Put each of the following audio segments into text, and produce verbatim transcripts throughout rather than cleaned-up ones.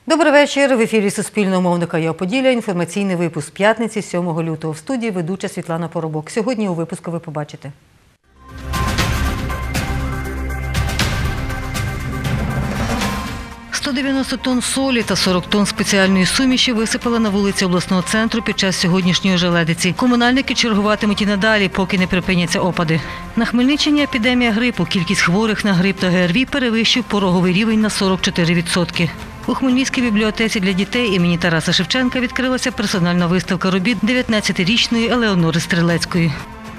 Добрий вечір. В ефірі Суспільного мовника «Я Поділля». Інформаційний випуск п'ятниці, сьомого лютого. В студії ведуча Світлана Поробок. Сьогодні у випуску ви побачите. сто дев'яносто тонн солі та сорок тонн спеціальної суміші висипали на вулиці обласного центру під час сьогоднішньої желедиці. Комунальники чергуватимуть і надалі, поки не припиняться опади. На Хмельниччині епідемія грипу. Кількість хворих на грип та ГРВІ перевищив пороговий рівень на сорок чотири відсотки. У Хмельницькій бібліотеці для дітей імені Тараса Шевченка відкрилася персональна виставка робіт дев'ятнадцятирічної Елеонори Стрілецької.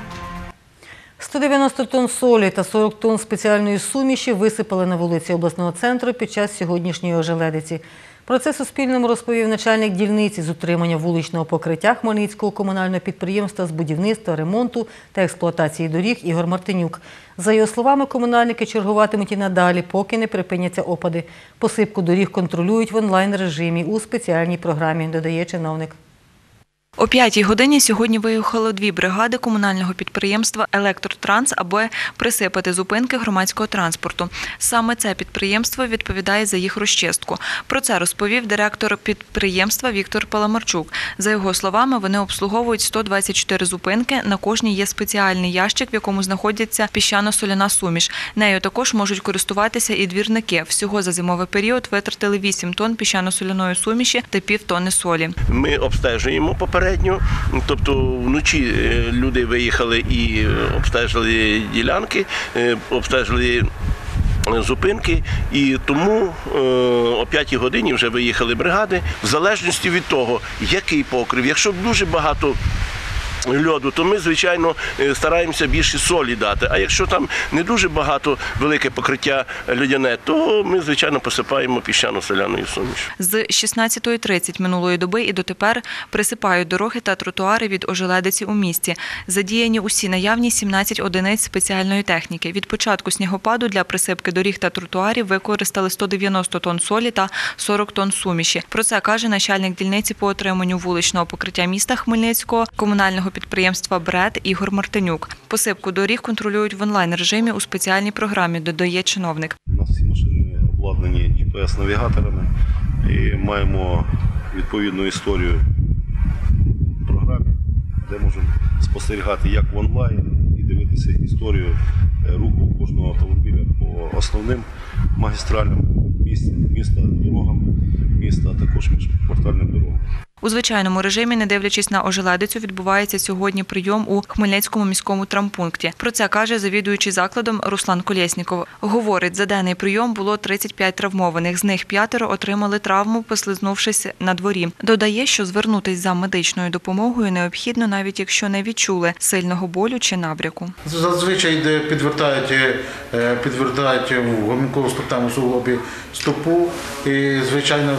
сто дев'яносто тонн солі та сорок тонн спеціальної суміші висипали на вулиці обласного центру під час сьогоднішньої ожеледиці. Про це Суспільному розповів начальник дільниці з утримання вуличного покриття Хмельницького комунального підприємства з будівництва, ремонту та експлуатації доріг Ігор Мартинюк. За його словами, комунальники чергуватимуть і надалі, поки не припиняться опади. Посипку доріг контролюють в онлайн-режимі у спеціальній програмі, додає чиновник. О п'ятій годині сьогодні виїхало дві бригади комунального підприємства «Електротранс», аби присипати зупинки громадського транспорту. Саме це підприємство відповідає за їх розчистку. Про це розповів директор підприємства Віктор Паламарчук. За його словами, вони обслуговують сто двадцять чотири зупинки. На кожній є спеціальний ящик, в якому знаходиться піщано-соляна суміш. Нею також можуть користуватися і двірники. Всього за зимовий період витратили вісім тонн піщано-соляної суміші та пів тонни солі. Ми обстежуємо попередньо. Тобто вночі люди виїхали і обстежили ділянки, обстежили зупинки, і тому о п'ятій годині вже виїхали бригади. В залежності від того, який покрив, якщо дуже багато льоду, то ми, звичайно, стараємося більше солі дати. А якщо там не дуже багато, велике покриття льодяне, то ми, звичайно, посипаємо піщано-соляною сумішю. З шістнадцятої тридцять минулої доби і дотепер присипають дороги та тротуари від ожеледиці у місті. Задіяні усі наявні сімнадцять одиниць спеціальної техніки. Від початку снігопаду для присипки доріг та тротуарів використали сто дев'яносто тонн солі та сорок тонн суміші. Про це каже начальник дільниці по отриманню вуличного покриття міста Хмельницького комунального підприємства «БРЕД» Ігор Мартинюк. Посипку доріг контролюють в онлайн-режимі у спеціальній програмі, додає чиновник. У нас всі машини обладнані джі пі ес-навігаторами і маємо відповідну історію в програмі, де можемо спостерігати як в онлайн і дивитися історію руху кожного автомобіля по основним магістральним міста, дорогам міста, а також міжквартальним дорогам. У звичайному режимі, не дивлячись на ожеледицю, відбувається сьогодні прийом у Хмельницькому міському травмпункті. Про це каже завідуючий закладом Руслан Колєсніков. Говорить, за денний прийом було тридцять п'ять травмованих. З них п'ятеро отримали травму, послизнувшись на дворі. Додає, що звернутись за медичною допомогою необхідно, навіть якщо не відчули сильного болю чи набряку. Зазвичай підвертають, підвертають в гомінково-стопному суглобі стопу і, звичайно,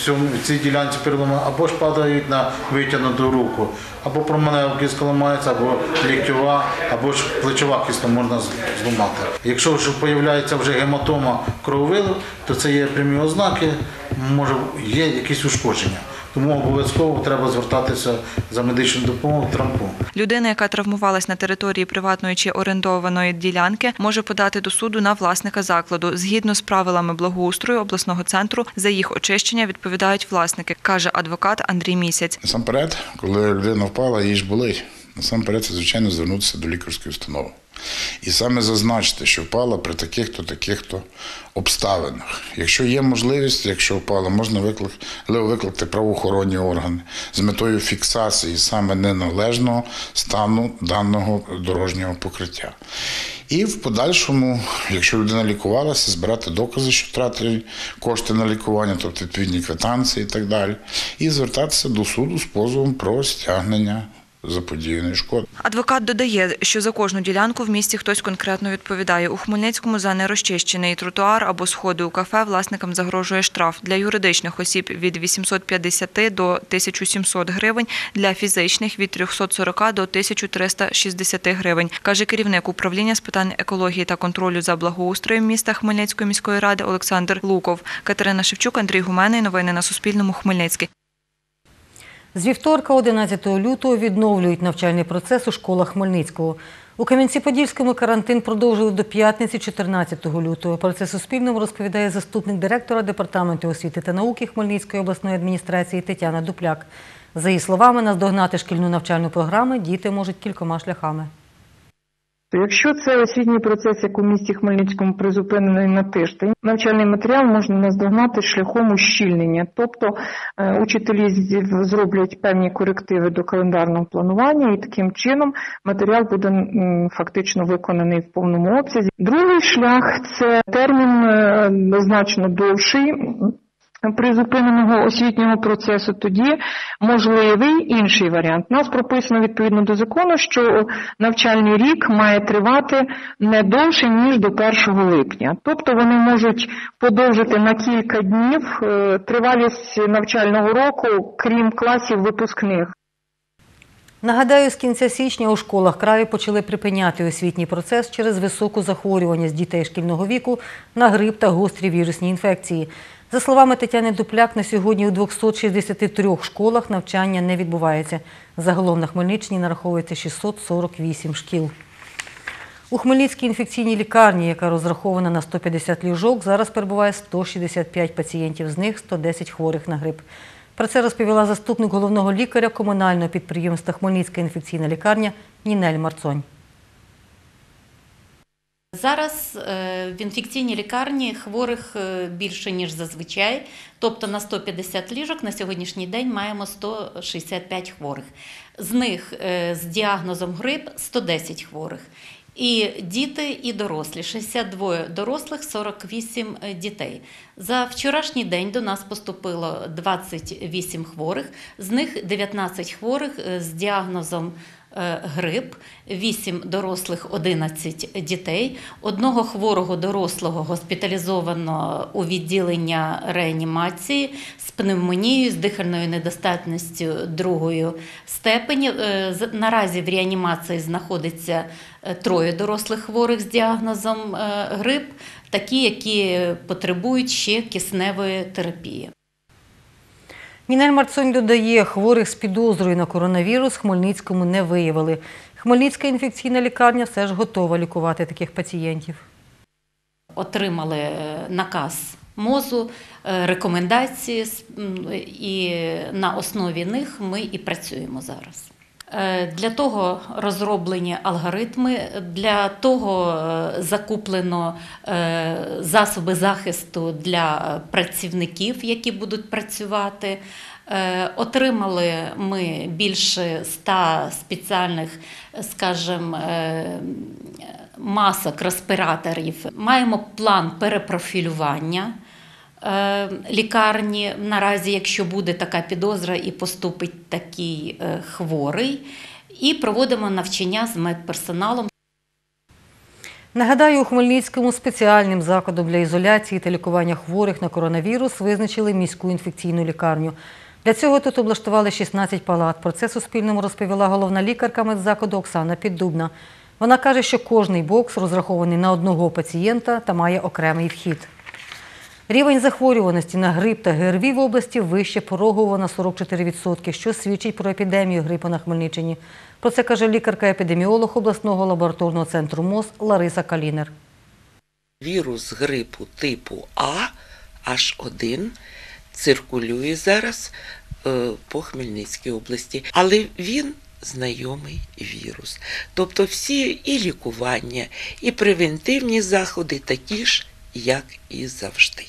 в цій ділянці перелому або ж падають на витягнуту руку, або променева кістка ламається, або ліктьова, або ж плечова кістка можна зламати. Якщо ж з'являється вже гематома крововилив, то це є прямі ознаки, може є якісь ушкодження. Тому обов'язково треба звертатися за медичною допомогою в травмпункт. Людина, яка травмувалась на території приватної чи орендованої ділянки, може подати до суду на власника закладу. Згідно з правилами благоустрою обласного центру, за їх очищення відповідають власники, каже адвокат Андрій Місяць. Насамперед, коли людина впала, їй ж болить. Насамперед, це, звичайно, звернутися до лікарської установи. І саме зазначити, що впала при таких-то, таких-то обставинах. Якщо є можливість, якщо впала, можна виклик, викликати правоохоронні органи з метою фіксації саме неналежного стану даного дорожнього покриття. І в подальшому, якщо людина лікувалася, збирати докази, що втратили кошти на лікування, тобто відповідні квитанції і так далі, і звертатися до суду з позовом про стягнення заподіяної шкоди. Адвокат додає, що за кожну ділянку в місті хтось конкретно відповідає. У Хмельницькому за нерозчищений тротуар або сходи у кафе власникам загрожує штраф. Для юридичних осіб – від вісімсот п'ятдесят до тисячі сімсот гривень, для фізичних – від трьохсот сорока до тисячі триста шістдесят гривень, каже керівник управління з питань екології та контролю за благоустроєм міста Хмельницької міської ради Олександр Луков. Катерина Шевчук, Андрій Гуменний. Новини на Суспільному. Хмельницький. З вівторка, одинадцятого лютого, відновлюють навчальний процес у школах Хмельницького. У Кам'янці-Подільському карантин продовжили до п'ятниці чотирнадцятого лютого. Про це Суспільному розповідає заступник директора Департаменту освіти та науки Хмельницької обласної адміністрації Тетяна Дупляк. За її словами, наздогнати шкільну навчальну програму діти можуть кількома шляхами. Якщо це освітній процес, як у місті Хмельницькому призупинений на тиждень, навчальний матеріал можна наздогнати шляхом ущільнення. Тобто учителі зроблять певні корективи до календарного планування і таким чином матеріал буде фактично виконаний в повному обсязі. Другий шлях – це термін значно довший призупиненого освітнього процесу, тоді можливий інший варіант. У нас прописано відповідно до закону, що навчальний рік має тривати не довше, ніж до першого липня. Тобто вони можуть подовжити на кілька днів тривалість навчального року, крім класів випускних. Нагадаю, з кінця січня у школах краю почали припиняти освітній процес через високу захворюваність дітей шкільного віку на грип та гострі вірусні інфекції. За словами Тетяни Дупляк, на сьогодні у двохсот шістдесяти трьох школах навчання не відбувається. Загалом на Хмельниччині нараховується шістсот сорок вісім шкіл. У Хмельницькій інфекційній лікарні, яка розрахована на сто п'ятдесят ліжок, зараз перебуває сто шістдесят п'ять пацієнтів, з них сто десять хворих на грип. Про це розповіла заступник головного лікаря комунального підприємства Хмельницька інфекційна лікарня Нінель Марцонь. Зараз в інфекційній лікарні хворих більше, ніж зазвичай. Тобто на сто п'ятдесят ліжок на сьогоднішній день маємо сто шістдесят п'ять хворих. З них з діагнозом грип сто десять хворих. І діти, і дорослі. шістдесят два дорослих, сорок вісім дітей. За вчорашній день до нас поступило двадцять вісім хворих. З них дев'ятнадцять хворих з діагнозом грип, вісім дорослих, одинадцять дітей. Одного хворого дорослого госпіталізовано у відділення реанімації з пневмонією, з дихальною недостатністю другої степені. Наразі в реанімації знаходиться троє дорослих хворих з діагнозом грип, такі, які потребують ще кисневої терапії. Нінель Марцонь додає, хворих з підозрою на коронавірус в Хмельницькому не виявили. Хмельницька інфекційна лікарня все ж готова лікувати таких пацієнтів. Отримали наказ МОЗу, рекомендації, і на основі них ми і працюємо зараз. Для того розроблені алгоритми, для того закуплено засоби захисту для працівників, які будуть працювати. Отримали ми більше ста спеціальних, скажімо, масок, респіраторів. Маємо план перепрофілювання лікарні, наразі, якщо буде така підозра і поступить такий хворий, і проводимо навчання з медперсоналом. Нагадаю, у Хмельницькому спеціальним закладом для ізоляції та лікування хворих на коронавірус визначили міську інфекційну лікарню. Для цього тут облаштували шістнадцять палат. Про це Суспільному розповіла головна лікарка медзакладу Оксана Піддубна. Вона каже, що кожний бокс розрахований на одного пацієнта та має окремий вхід. Рівень захворюваності на грип та ГРВІ в області вище порогового на сорок чотири відсотки, що свідчить про епідемію грипу на Хмельниччині. Про це каже лікарка-епідеміолог обласного лабораторного центру МОЗ Лариса Калінер. Вірус грипу типу А, аш один, циркулює зараз по Хмельницькій області, але він знайомий вірус. Тобто всі і лікування, і превентивні заходи такі ж, як і завжди.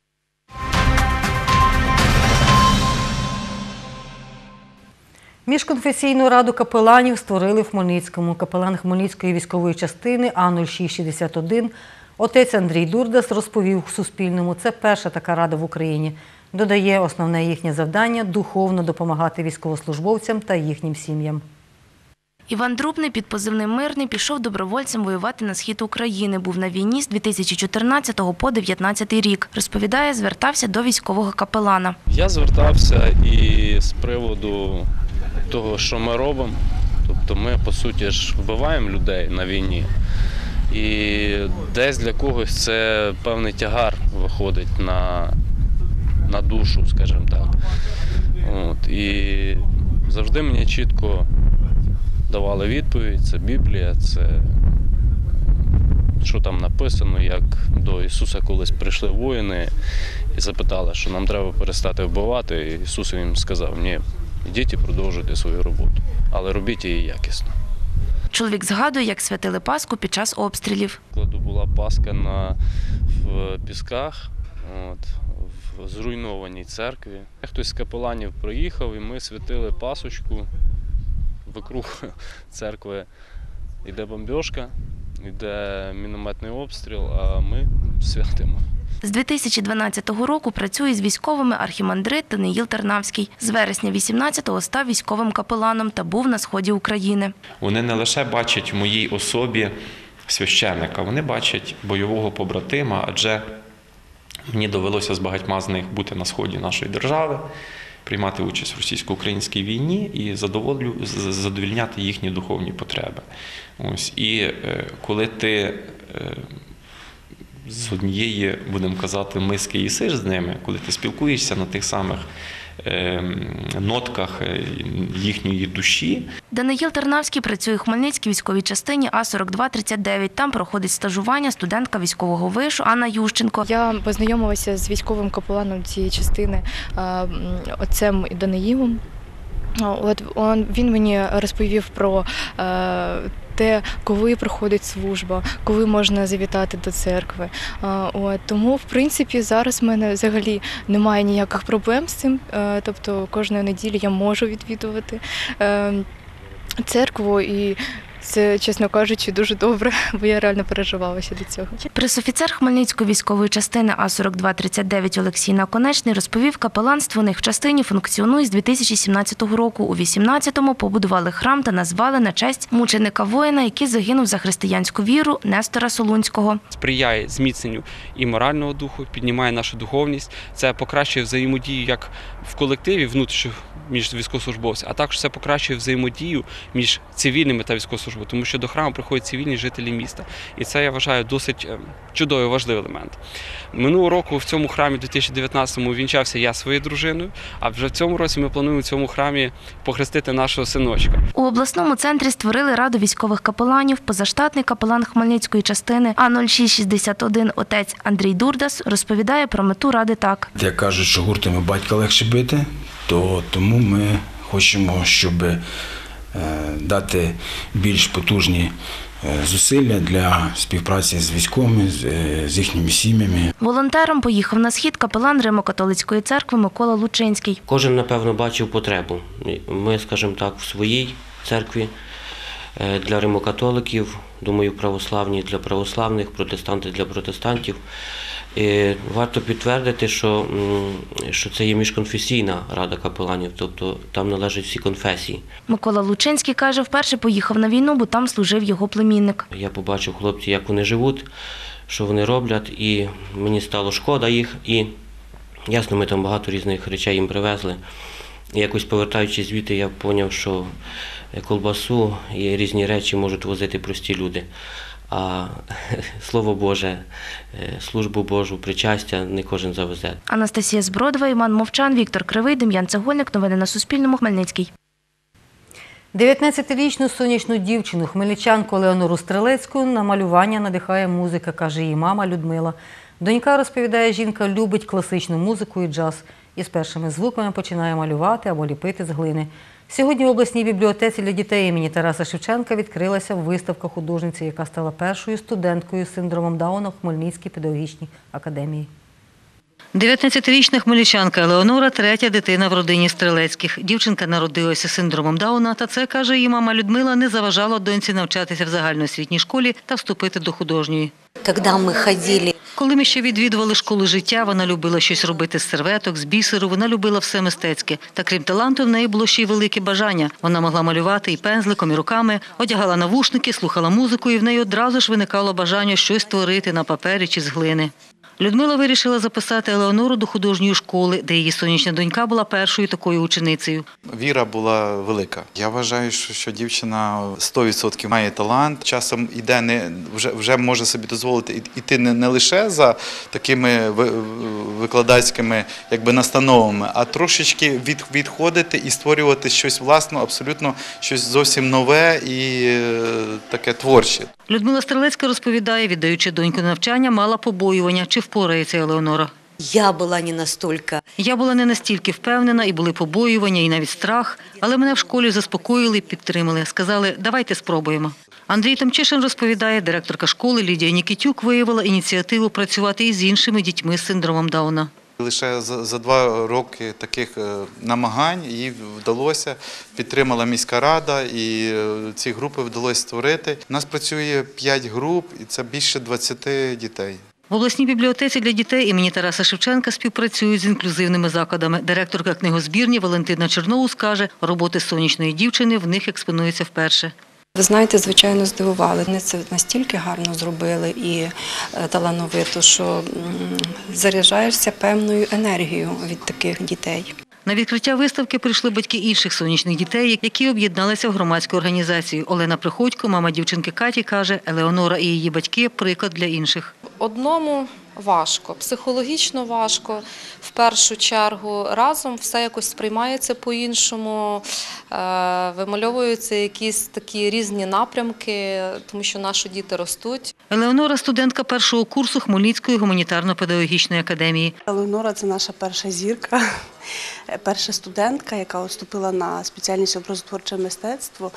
Міжконфесійну раду капеланів створили в Хмельницькому. Капелан Хмельницької військової частини А нуль шість шістдесят один отець Андрій Дурдас розповів Суспільному, це перша така рада в Україні. Додає, основне їхнє завдання – духовно допомагати військовослужбовцям та їхнім сім'ям. Іван Друбний під позивним «Мирний» пішов добровольцем воювати на схід України. Був на війні з дві тисячі чотирнадцятого по дев'ятнадцятий рік. Розповідає, звертався до військового капелана. Я звертався і з приводу того, що ми робимо. Тобто ми, по суті, ж вбиваємо людей на війні. І десь для когось це певний тягар виходить на, на душу, скажімо так. От. І завжди мені чітко давали відповідь, це Біблія, це що там написано, як до Ісуса колись прийшли воїни і запитали, що нам треба перестати вбивати. І Ісус їм сказав, ні, ідіть і продовжуйте свою роботу, але робіть її якісно. Чоловік згадує, як святили Пасху під час обстрілів. Коли була Пасха на, в Пісках, от, в зруйнованій церкві. Хтось з капеланів проїхав і ми святили Пасочку. Вокруг церкви йде бомбьошка, йде мінометний обстріл, а ми святимо. З дві тисячі дванадцятого року працює з військовими архімандрит Даниїл Тарнавський. З вересня вісімнадцятого став військовим капеланом та був на сході України. Вони не лише бачать в моїй особі священника, вони бачать бойового побратима, адже мені довелося з багатьма з них бути на сході нашої держави, приймати участь в російсько-українській війні і задовольняти їхні духовні потреби. Ось. І коли ти з однієї, будемо казати, миски їсиш з ними, коли ти спілкуєшся на тих самих нотках їхньої душі. Даниїл Тарнавський працює у Хмельницькій військовій частині А сорок два тридцять дев'ять. Там проходить стажування студентка військового вишу Анна Ющенко. Я познайомилася з військовим капеланом цієї частини, отцем Даниїлом. От він мені розповів про те, коли проходить служба, коли можна завітати до церкви. От, тому, в принципі, зараз в мене взагалі немає ніяких проблем з цим. Тобто кожної неділі я можу відвідувати церкву і це, чесно кажучи, дуже добре, бо я реально переживалася до цього. Пресофіцер Хмельницької військової частини А сорок два тридцять дев'ять Олексій Наконечний розповів, капеланство у них в частині функціонує з дві тисячі сімнадцятого року. У вісімнадцятому побудували храм та назвали на честь мученика-воїна, який загинув за християнську віру, Нестора Солунського. Сприяє зміцненню і морального духу, піднімає нашу духовність. Це покращує взаємодію як в колективі внутрішньо між військовослужбовцями, а також це покращує взаємодію між цивільними та військовослужбовцями, тому що до храму приходять цивільні жителі міста. І це, я вважаю, досить чудовий, важливий елемент. Минулого року в цьому храмі, у дві тисячі дев'ятнадцятому, вінчався я своєю дружиною, а вже в цьому році ми плануємо в цьому храмі похрестити нашого синочка. У обласному центрі створили раду військових капеланів. Позаштатний капелан Хмельницької частини А нуль шість шістдесят один отець Андрій Дурдас розповідає про мету ради так. Як кажуть, що гуртами батька легше бити, то тому ми хочемо, щоб дати більш потужні зусилля для співпраці з військовими, з їхніми сім'ями. Волонтером поїхав на схід капелан Римо-католицької церкви Микола Лучинський. Кожен, напевно, бачив потребу. Ми, скажімо так, в своїй церкві для римокатоликів, думаю, православні для православних, протестанти для протестантів. І варто підтвердити, що, що це є міжконфесійна рада капеланів, тобто там належать всі конфесії. Микола Лучинський каже, вперше поїхав на війну, бо там служив його племінник. Я побачив хлопців, як вони живуть, що вони роблять, і мені стало шкода їх. І ясно, ми там багато різних речей їм привезли. І якось повертаючись звідти, я зрозумів, що колбасу і різні речі можуть возити прості люди. А Слово Боже, службу Божу, причастя не кожен завезе. Анастасія Збродова, Іван Мовчан, Віктор Кривий, Дем'ян Цегольник. Новини на Суспільному. Хмельницький. дев'ятнадцятирічну сонячну дівчину, хмельничанку Леонору Стрелецьку, на малювання надихає музика, каже її мама Людмила. Донька, розповідає, жінка любить класичну музику і джаз. І з першими звуками починає малювати або ліпити з глини. Сьогодні в обласній бібліотеці для дітей імені Тараса Шевченка відкрилася виставка художниці, яка стала першою студенткою з синдромом Дауна в Хмельницькій педагогічній академії. дев'ятнадцятирічна хмельничанка Леонора – третя дитина в родині Стрелецьких. Дівчинка народилася з синдромом Дауна, та це, каже її мама Людмила, не заважало доньці навчатися в загальноосвітній школі та вступити до художньої. Коли ми ще відвідували школу життя, вона любила щось робити з серветок, з бісеру, вона любила все мистецьке. Та крім таланту, в неї було ще й велике бажання. Вона могла малювати і пензликом, і руками, одягала навушники, слухала музику, і в неї одразу ж виникало бажання щось створити на папері чи з глини. Людмила вирішила записати Елеонору до художньої школи, де її сонячна донька була першою такою ученицею. Віра була велика. Я вважаю, що, що дівчина сто відсотків має талант. Часом іде, не, вже, вже може собі дозволити йти не, не лише за такими викладацькими якби, настановами, а трошечки від, відходити і створювати щось власне, абсолютно щось зовсім нове і таке творче. Людмила Стрелецька розповідає, віддаючи доньку на навчання, мала побоювання, чи впорається Елеонора. Я була не настільки. Я була не настільки впевнена, і були побоювання, і навіть страх, але мене в школі заспокоїли і підтримали. Сказали, давайте спробуємо. Андрій Томчишин розповідає, директорка школи Лідія Нікітюк виявила ініціативу працювати із іншими дітьми з синдромом Дауна. Лише за, за два роки таких намагань їй вдалося, підтримала міська рада і ці групи вдалося створити. У нас працює п'ять груп і це більше двадцяти дітей. В обласній бібліотеці для дітей імені Тараса Шевченка співпрацюють з інклюзивними закладами. Директорка книгозбірні Валентина Черноус каже, роботи сонячної дівчини в них експонуються вперше. Ви знаєте, звичайно, здивували. Вони це настільки гарно зробили і талановито, що заряджаєшся певною енергією від таких дітей. На відкриття виставки прийшли батьки інших сонячних дітей, які об'єдналися в громадську організацію. Олена Приходько, мама дівчинки Каті, каже, Елеонора і її батьки – приклад для інших. Одному важко, психологічно важко, в першу чергу. Разом все якось сприймається по-іншому, вимальовуються якісь такі різні напрямки, тому що наші діти ростуть. Елеонора – студентка першого курсу Хмельницької гуманітарно-педагогічної академії. Елеонора – це наша перша зірка, перша студентка, яка вступила на спеціальність образотворче мистецтво.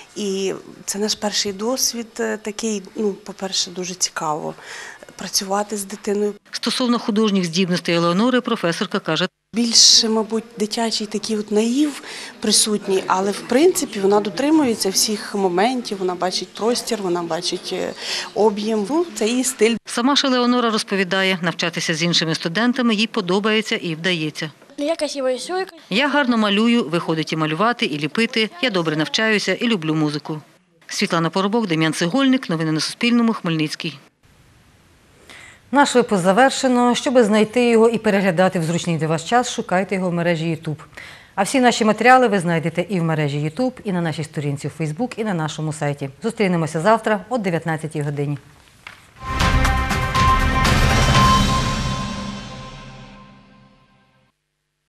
І це наш перший досвід такий, ну, по-перше, дуже цікаво працювати з дитиною. Стосовно художніх здібностей Елеонори, професорка каже, більше, мабуть, дитячий такий от наїв присутній, але в принципі вона дотримується всіх моментів, вона бачить простір, вона бачить об'єм, ну, це її стиль. Сама ж Елеонора розповідає, навчатися з іншими студентами їй подобається і вдається. Я красиво рисую. Я гарно малюю, виходить і малювати, і ліпити, я добре навчаюся і люблю музику. Світлана Поробок, Дем'ян Цегольник, новини на Суспільному, Хмельницький. Наш випуск завершено. Щоб знайти його і переглядати в зручний для вас час, шукайте його в мережі ютуб. А всі наші матеріали ви знайдете і в мережі ютуб, і на нашій сторінці у фейсбук, і на нашому сайті. Зустрінемося завтра о дев'ятнадцятій годині.